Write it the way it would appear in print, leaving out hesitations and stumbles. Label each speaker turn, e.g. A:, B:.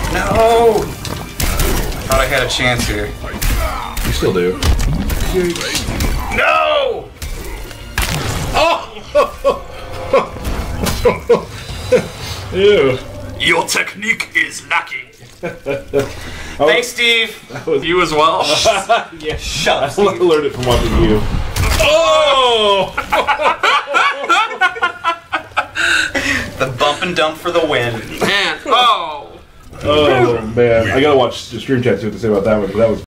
A: No! Thought I had a chance here.
B: You still do.
A: No!
B: Oh! Ew.
C: Your technique is lacking.
A: Thanks, Steve.
C: You as well.
B: Yeah.
A: Shut up,
B: I
A: Steve.
B: learned it from watching you. Oh!
A: The bump and dump for the win.
C: Man, oh!
B: Oh man, I gotta watch the stream chat to see what they say about that one. That was